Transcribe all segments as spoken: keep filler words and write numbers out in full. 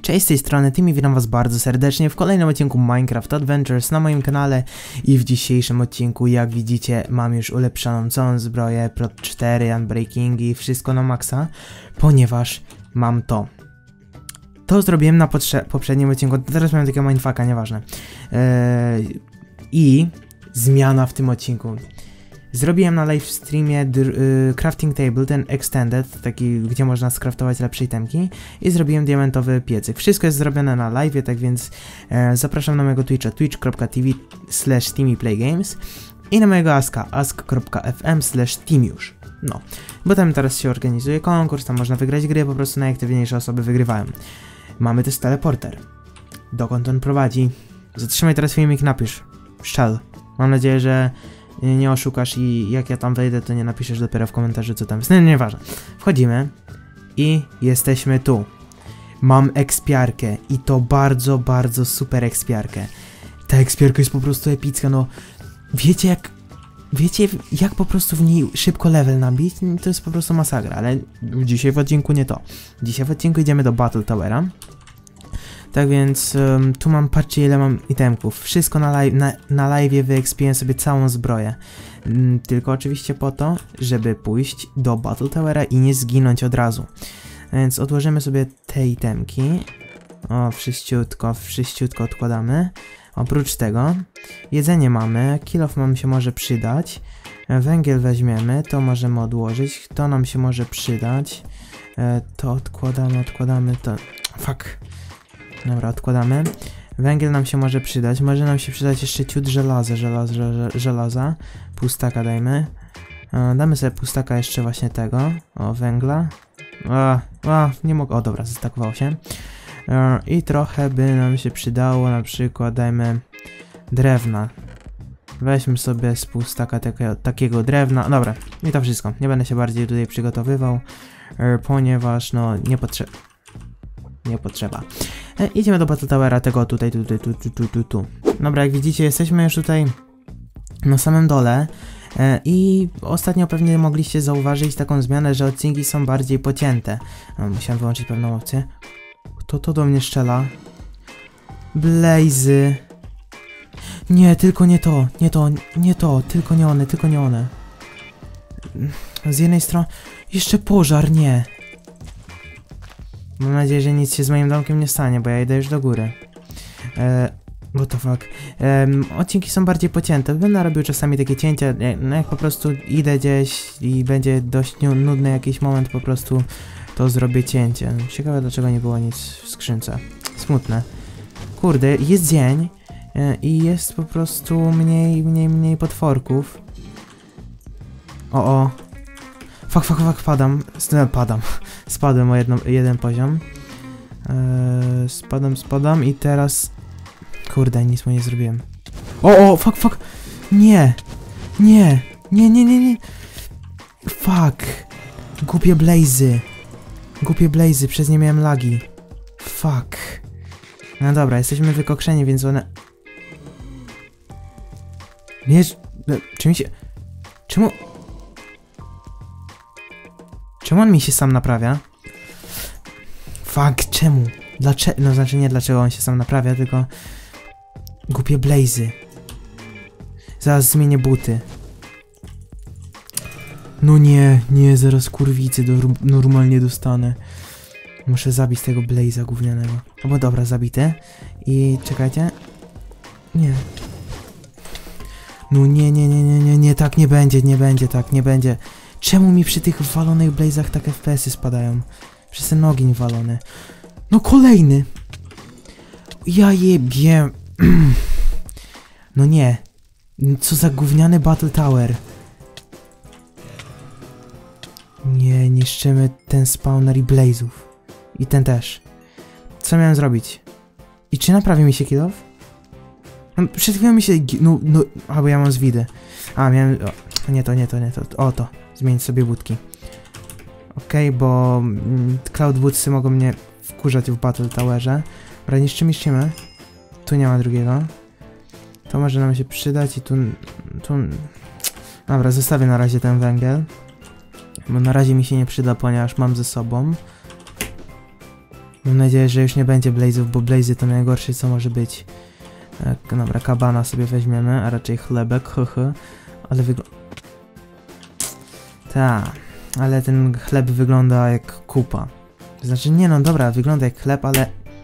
Cześć, z tej strony Timmy, witam was bardzo serdecznie w kolejnym odcinku Minecraft Adventures na moim kanale i w dzisiejszym odcinku, jak widzicie, mam już ulepszoną całą zbroję, prot cztery, unbreaking i wszystko na maksa, ponieważ mam to. To zrobiłem na poprzednim odcinku, teraz mam takiego mindfucka, nieważne. Eee, I zmiana w tym odcinku. Zrobiłem na live streamie y, crafting table, ten extended, taki, gdzie można skraftować lepsze itemki, i zrobiłem diamentowy piecyk. Wszystko jest zrobione na live, tak więc e, zapraszam na mojego Twitcha, twitch kropka tv slash timmyplaygames i na mojego aska, ask kropka fm slash timiusz. No, bo tam teraz się organizuje konkurs, tam można wygrać gry, po prostu najaktywniejsze osoby wygrywają. Mamy też teleporter. Dokąd on prowadzi? Zatrzymaj teraz filmik, napisz. Szczel. Mam nadzieję, że nie oszukasz i jak ja tam wejdę, to nie napiszesz dopiero w komentarzu, co tam jest. No, nieważne. Wchodzimy i jesteśmy tu. Mam ekspiarkę i to bardzo, bardzo super ekspiarkę. Ta ekspiarka jest po prostu epicka, no. Wiecie jak... Wiecie jak po prostu w niej szybko level nabić? To jest po prostu masakra, ale dzisiaj w odcinku nie to. Dzisiaj w odcinku idziemy do Battle Towera. Tak więc um, tu mam, patrzcie ile mam itemków. Wszystko na live, na, na live wyekspiłem sobie całą zbroję. Mm, tylko oczywiście po to, żeby pójść do Battle Towera i nie zginąć od razu. Więc odłożymy sobie te itemki. O, wszyściutko, wszyściutko odkładamy. Oprócz tego jedzenie mamy, kill off nam się może przydać. Węgiel weźmiemy, to możemy odłożyć. To nam się może przydać. E, to odkładamy, odkładamy, to... Fuck. Dobra, odkładamy. Węgiel nam się może przydać. Może nam się przydać jeszcze ciut żelaza, żelaza, żelaza. Pustaka dajmy. E, damy sobie pustaka jeszcze właśnie tego. O, węgla. A, a, nie mogę. O, dobra, zestakowało się. E, I trochę by nam się przydało, na przykład dajmy drewna. Weźmy sobie z pustaka takiego, takiego drewna. Dobra, i to wszystko. Nie będę się bardziej tutaj przygotowywał, e, ponieważ no nie potrzeba. Nie potrzeba. E, idziemy do Battle Towera, tego tutaj, tu, tu, tu, tu, tu, tu, tu. Dobra, jak widzicie, jesteśmy już tutaj na samym dole e, i ostatnio pewnie mogliście zauważyć taką zmianę, że odcinki są bardziej pocięte. E, musiałem wyłączyć pewną opcję. Kto to do mnie strzela? Blazy. Nie, tylko nie to, nie to, nie to, tylko nie one, tylko nie one. Z jednej strony... Jeszcze pożar, nie. Mam nadzieję, że nic się z moim domkiem nie stanie, bo ja idę już do góry. Eee, what the fuck. Eee, odcinki są bardziej pocięte. Będę robił czasami takie cięcia, no jak po prostu idę gdzieś i będzie dość nudny jakiś moment, po prostu to zrobię cięcie. Ciekawe, dlaczego nie było nic w skrzynce. Smutne. Kurde, jest dzień e, i jest po prostu mniej, mniej, mniej potworków. O, o. Fuck, fuck, fuck, padam. Padam. Spadłem o jedno, jeden poziom. Eee, spadam, spadam i teraz... Kurde, nic mu nie zrobiłem. O, o, fuck, fuck! Nie! Nie! Nie, nie, nie, nie! Fuck! Głupie blazy! Głupie blazy, przez nie miałem lagi. Fuck! No dobra, jesteśmy wykokszeni, więc one... Nie... Czy mi się... Czemu... Czemu on mi się sam naprawia? Fuck, czemu? Dlaczego? No znaczy nie dlaczego on się sam naprawia, tylko... Głupie blazy. Zaraz zmienię buty. No nie, nie, zaraz kurwicy do, normalnie dostanę. Muszę zabić tego blaza gównianego. No bo dobra, zabity. I czekajcie. Nie. No nie, nie, nie, nie, nie, nie, tak nie będzie, nie będzie, tak, nie będzie. Czemu mi przy tych walonych blazach tak F P S-y spadają? Przez ten ogień walony. No kolejny! Ja jebie. No nie. Co za gówniany Battle Tower. Nie, niszczymy ten spawner i blazów. I ten też. Co miałem zrobić? I czy naprawi mi się kill off? No, przed chwilą mi się... No, no... A, bo ja mam zwidy. A, miałem... O, nie to, nie to, nie to. O, to. Zmienić sobie budki. Okej, okay, bo... Mm, Cloud Bootsy mogą mnie wkurzać w Battle Towerze. Dobra, niszczymy, niszczymy. Tu nie ma drugiego. To może nam się przydać i tu... tu... Dobra, zostawię na razie ten węgiel. Bo na razie mi się nie przyda, ponieważ mam ze sobą. Mam nadzieję, że już nie będzie blazów, bo blazy to najgorsze, co może być. Tak, dobra, kabana sobie weźmiemy, a raczej chlebek, hehe. Ale wygląda... Ta, ale ten chleb wygląda jak kupa. To znaczy, nie no, dobra, wygląda jak chleb, ale...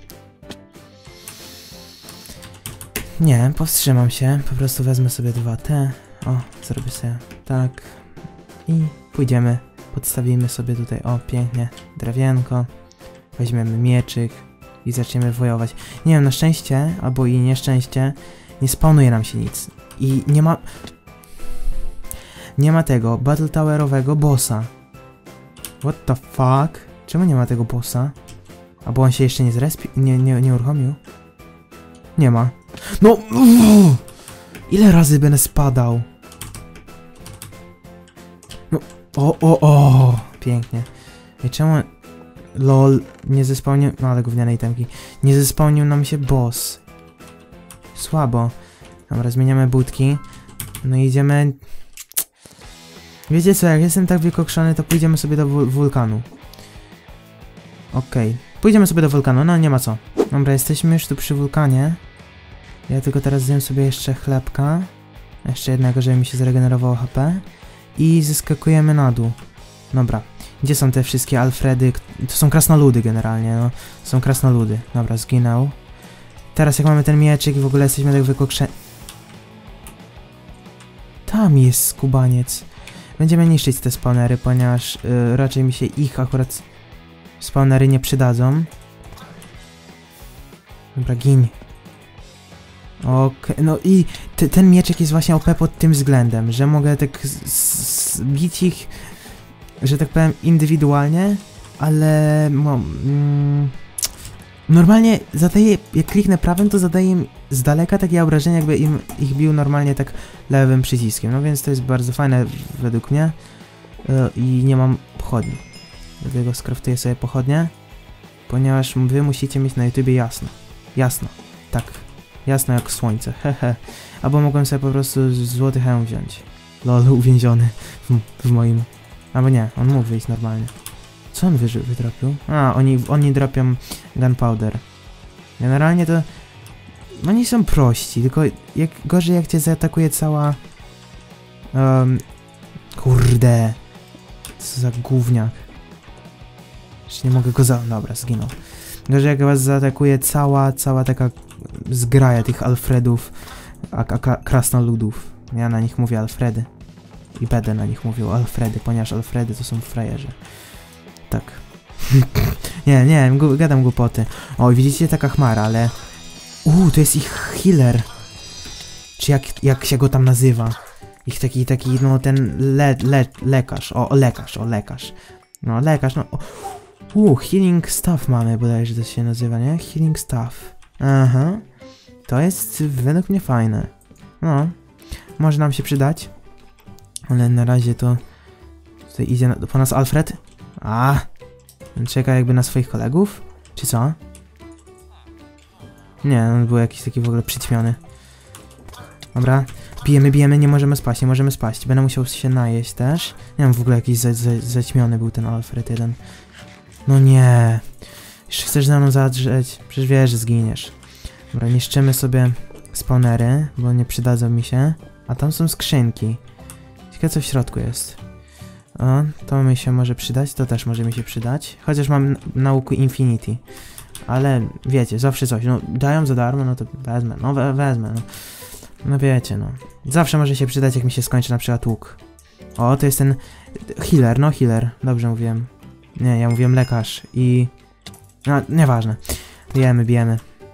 Nie, powstrzymam się, po prostu wezmę sobie dwa te. O, zrobię sobie tak. I pójdziemy, podstawimy sobie tutaj, o, pięknie, drewienko. Weźmiemy mieczyk i zaczniemy wojować. Nie wiem, na szczęście, albo i nieszczęście, nie spawnuje nam się nic. I nie ma... Nie ma tego Battle Towerowego bossa. What the fuck? Czemu nie ma tego bossa? Albo on się jeszcze nie zrespi... Nie, nie, nie uruchomił? Nie ma. No! Uuu, ile razy będę spadał? No... O, o, o! Pięknie. I czemu... Lol, nie zespełnił... No ale gówniane itemki. Nie zespełnił nam się boss. Słabo. Dobra, zmieniamy budki. No i idziemy... Wiecie co, jak jestem tak wykokszony, to pójdziemy sobie do wul wulkanu. Okej. Okay. Pójdziemy sobie do wulkanu, no nie ma co. Dobra, jesteśmy już tu przy wulkanie. Ja tylko teraz zjem sobie jeszcze chlebka. Jeszcze jednego, żeby mi się zregenerowało H P. I zeskakujemy na dół. Dobra. Gdzie są te wszystkie Alfredy? To są krasnoludy generalnie, no. Są krasnoludy. Dobra, zginął. Teraz jak mamy ten mieczyk i w ogóle jesteśmy tak wykokszeni... Tam jest skubaniec. Będziemy niszczyć te spawnery, ponieważ yy, raczej mi się ich akurat spawnery nie przydadzą. Dobra, gin. Okej, okay. No i te, ten mieczek jest właśnie O P pod tym względem, że mogę tak bić ich, że tak powiem, indywidualnie, ale no, mm, normalnie zadaję, jak kliknę prawym, to zadaję im z daleka takie obrażenia, jakby im ich bił normalnie tak lewym przyciskiem, no więc to jest bardzo fajne według mnie yy, i nie mam pochodni, dlatego skraftuję sobie pochodnie, ponieważ wy musicie mieć na YouTubie jasno, jasno, tak, jasno jak słońce, hehe, albo mogłem sobie po prostu złoty hełm wziąć, lol, uwięziony w, w moim, albo nie, on mógł wyjść normalnie. Co on wydropił? A, oni, oni dropią gunpowder. Generalnie to... Oni są prości, tylko jak, gorzej jak cię zaatakuje cała... Um, kurde... Co za gówniak. Jeszcze nie mogę go za... Dobra, zginął. Gorzej jak was zaatakuje cała, cała taka zgraja tych Alfredów, a, a, a krasnoludów. Ja na nich mówię Alfredy. I będę na nich mówił Alfredy, ponieważ Alfredy to są frajerzy. Tak. nie, nie, gadam głupoty. O, widzicie, taka chmara, ale... Uuu, to jest ich healer. Czy jak, jak się go tam nazywa? Ich taki, taki, no ten le, le, lekarz. O, o, lekarz, o, lekarz. No, lekarz, no. Uuu, healing staff mamy, bodajże to się nazywa, nie? Healing staff. Aha. To jest według mnie fajne. No. Może nam się przydać. Ale na razie to... Tutaj idzie na, po nas Alfred. A, czeka jakby na swoich kolegów? Czy co? Nie, on był jakiś taki w ogóle przyćmiony. Dobra, bijemy, bijemy, nie możemy spaść, nie możemy spaść. Będę musiał się najeść też. Nie wiem, w ogóle jakiś za, za, zaćmiony był ten Alfred jeden. No nie. Jeszcze chcesz za mną zadrzeć? Przecież wiesz, że zginiesz. Dobra, niszczymy sobie spawnery, bo nie przydadzą mi się. A tam są skrzynki. Ciekawe co w środku jest. O, to mi się może przydać, to też może mi się przydać. Chociaż mam nauku Infinity. Ale wiecie, zawsze coś. No, dają za darmo, no to wezmę. No, we, wezmę, no. No wiecie, no. Zawsze może się przydać, jak mi się skończy na przykład łuk. O, to jest ten healer, no healer. Dobrze mówiłem. Nie, ja mówiłem lekarz i... No, nieważne. Bijemy, bijemy.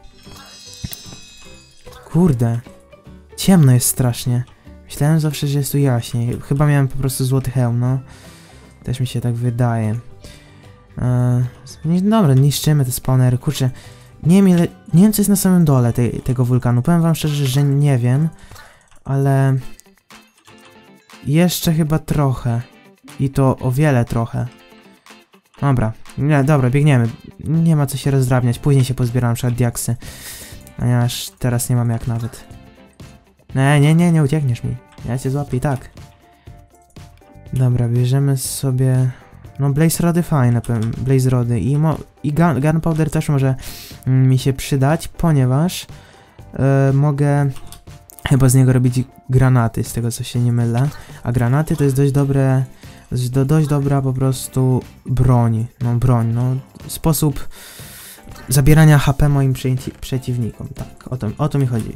Kurde. Ciemno jest strasznie. Myślałem zawsze, że jest tu jaśniej. Chyba miałem po prostu złoty hełm, no. Też mi się tak wydaje. Eee, dobra, niszczymy te spawnery. Kurczę, nie wiem ile... Nie wiem co jest na samym dole tej, tego wulkanu. Powiem wam szczerze, że nie wiem. Ale... Jeszcze chyba trochę. I to o wiele trochę. Dobra, nie, dobra, biegniemy. Nie ma co się rozdrabniać. Później się pozbieram na przykład diaksy. Ponieważ teraz nie mam jak nawet. Nie, nie, nie, nie uciekniesz mi. Ja cię złapię i tak. Dobra, bierzemy sobie No Blaze Rody fajne, powiem, Blaze Rody i, mo i gun Gunpowder też może mm, mi się przydać, ponieważ yy, mogę chyba z niego robić granaty, z tego co się nie mylę, a granaty to jest dość dobre, dość, do, dość dobra po prostu broń, no broń, no sposób zabierania H P moim przeci przeciwnikom, tak, o to, o to mi chodzi.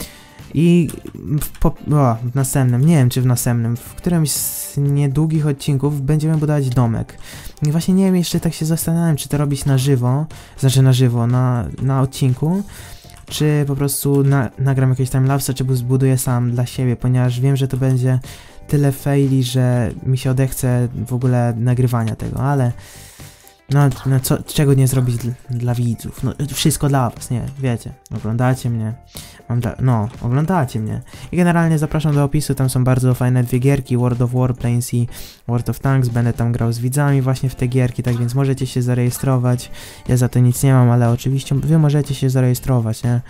I w, po, o, w następnym, nie wiem czy w następnym, w którymś z niedługich odcinków będziemy budować domek. I właśnie nie wiem, jeszcze tak się zastanawiam, czy to robić na żywo, znaczy na żywo, na, na odcinku, czy po prostu na, nagram jakieś timelapse, czy zbuduję sam dla siebie, ponieważ wiem, że to będzie tyle faili, że mi się odechce w ogóle nagrywania tego, ale no, no co, czego nie zrobić dla, dla widzów, no wszystko dla was, nie, wiecie, oglądacie mnie, mam da, no, oglądacie mnie i generalnie zapraszam do opisu, tam są bardzo fajne dwie gierki, World of Warplanes i World of Tanks, będę tam grał z widzami właśnie w te gierki, tak więc możecie się zarejestrować, ja za to nic nie mam, ale oczywiście wy możecie się zarejestrować, nie.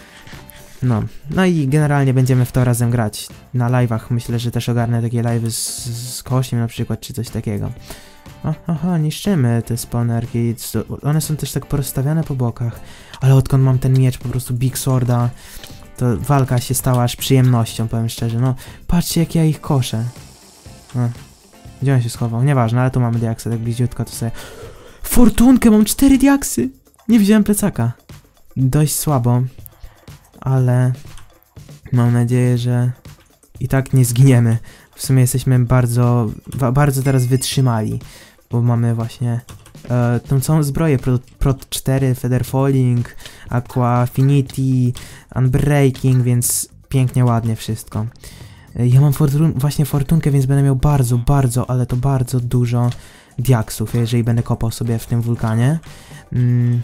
No, no i generalnie będziemy w to razem grać na live'ach, myślę, że też ogarnę takie live'y z, z Kośmiem na przykład, czy coś takiego. O, aha, niszczymy te spawnerki, one są też tak porozstawiane po bokach, ale odkąd mam ten miecz, po prostu Big Sworda, to walka się stała aż przyjemnością, powiem szczerze, no, patrzcie jak ja ich koszę. No, gdzie on się schował? Nieważne, ale tu mamy diaksy, tak bliziutko to sobie... Fortunkę, mam cztery diaksy! Nie wziąłem plecaka. Dość słabo, ale mam nadzieję, że i tak nie zginiemy. W sumie jesteśmy bardzo, bardzo teraz wytrzymali, bo mamy właśnie e, tą całą zbroję, Prot cztery, Feather Falling, Aqua Affinity, Unbreaking, więc pięknie, ładnie wszystko. E, ja mam fortun właśnie fortunkę, więc będę miał bardzo, bardzo, ale to bardzo dużo diaksów, jeżeli będę kopał sobie w tym wulkanie. Mm.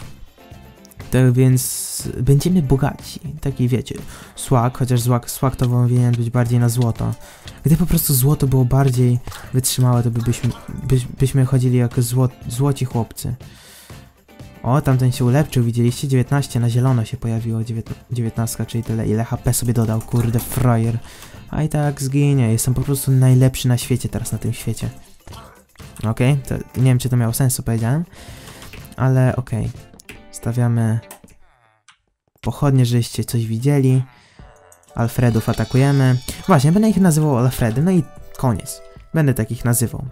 Tak więc będziemy bogaci, taki wiecie, swag, chociaż swag, swag to powinien być bardziej na złoto. Gdy po prostu złoto było bardziej wytrzymałe, to by byśmy, by, byśmy chodzili jako zło, złoci chłopcy. O, tamten się ulepszył, widzieliście? dziewiętnaście na zielono się pojawiło, dziewiętnaście, czyli tyle, ile H P sobie dodał, kurde frajer. A i tak zginie, jestem po prostu najlepszy na świecie teraz, na tym świecie. Okej, okay, nie wiem czy to miało sens, co powiedziałem, ale okej. Okay. Stawiamy pochodnie, żeście coś widzieli. Alfredów atakujemy. Właśnie, będę ich nazywał Alfredy, no i koniec. Będę takich nazywał.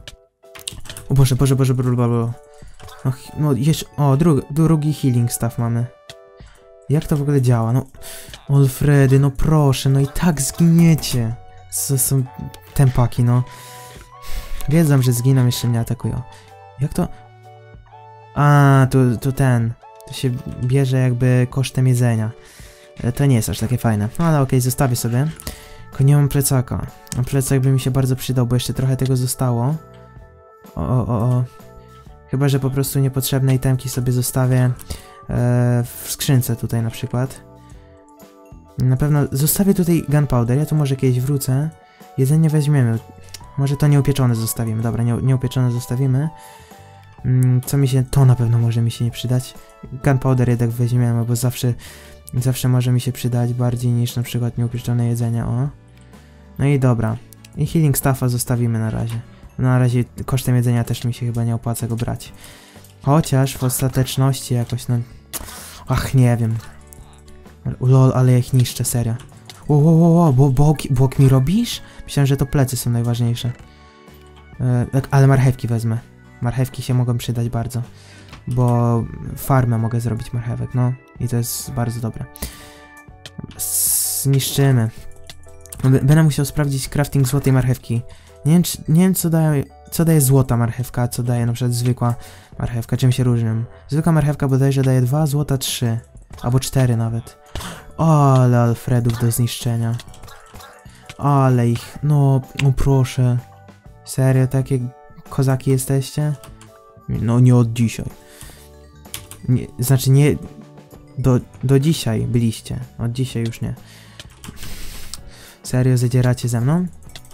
O Boże, Boże, Boże, Boże, Boże. No, no jeszcze, o, drugi, drugi healing staff mamy. Jak to w ogóle działa? No, Alfredy, no proszę, no i tak zginiecie. Co są tempaki, no. Wiedzą, że zginą, jeszcze mnie atakują. Jak to? A, tu, tu ten. To się bierze jakby kosztem jedzenia. To nie jest aż takie fajne. No ale okej, okay, zostawię sobie. Tylko nie mam plecaka. A plecak by mi się bardzo przydał, bo jeszcze trochę tego zostało. O, o, o, o. Chyba, że po prostu niepotrzebne itemki sobie zostawię e, w skrzynce tutaj na przykład. Na pewno zostawię tutaj gunpowder. Ja tu może kiedyś wrócę. Jedzenie weźmiemy. Może to nieupieczone zostawimy. Dobra, nie, nieupieczone zostawimy. Co mi się... To na pewno może mi się nie przydać. Gunpowder jednak weźmiemy, bo zawsze... Zawsze może mi się przydać bardziej niż na przykład nieupieczone jedzenie, o. No i dobra. I healing staffa zostawimy na razie. Na razie kosztem jedzenia też mi się chyba nie opłaca go brać. Chociaż w ostateczności jakoś no... Ach, nie wiem. Lol, ale ja ich niszczę, serio. Ło, ło, ło, ło, bo bok, bok mi robisz? Myślałem, że to plecy są najważniejsze. Yy, ale marchewki wezmę. Marchewki się mogą przydać bardzo. Bo farmę mogę zrobić marchewek, no. I to jest bardzo dobre. Zniszczymy. Będę musiał sprawdzić crafting złotej marchewki. Nie wiem, czy, nie wiem co daje, co daje złota marchewka, a co daje na przykład zwykła marchewka, czym się różnią. Zwykła marchewka bodajże daje dwa, złota trzy. Albo cztery nawet. O, ale Alfredów do zniszczenia. Ale ich, no, no proszę. Serio, takie kozaki jesteście? No nie od dzisiaj. Nie, znaczy nie... Do, do dzisiaj byliście. Od dzisiaj już nie. Serio, zadzieracie ze mną?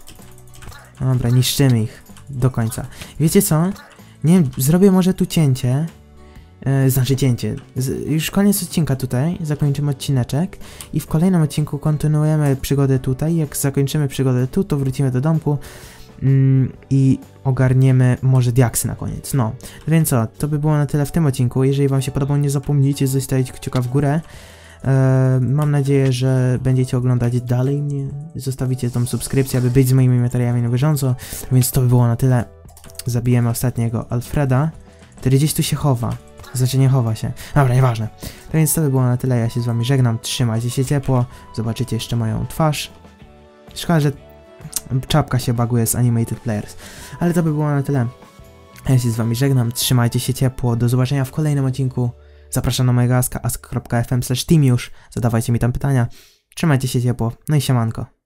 Dobra, niszczymy ich. Do końca. Wiecie co? Nie wiem, zrobię może tu cięcie. Yy, znaczy cięcie. Z, już koniec odcinka tutaj. Zakończymy odcineczek. I w kolejnym odcinku kontynuujemy przygodę tutaj. Jak zakończymy przygodę tu, to wrócimy do domku. mm, i ogarniemy może diaksy na koniec. No, więc co, to by było na tyle w tym odcinku. Jeżeli wam się podobało, nie zapomnijcie zostawić kciuka w górę. Eee, mam nadzieję, że będziecie oglądać dalej mnie, zostawicie tą subskrypcję, aby być z moimi materiałami na bieżąco, więc to by było na tyle. Zabijemy ostatniego Alfreda, który gdzieś tu się chowa, znaczy nie chowa się, dobra, nieważne. To więc to by było na tyle, ja się z wami żegnam, trzymajcie się ciepło, zobaczycie jeszcze moją twarz. Szkoda, że czapka się baguje z Animated Players, ale to by było na tyle. Ja się z wami żegnam, trzymajcie się ciepło, do zobaczenia w kolejnym odcinku. Zapraszam na mojego aska, ask kropka f m slash team już, zadawajcie mi tam pytania. Trzymajcie się ciepło, no i siemanko.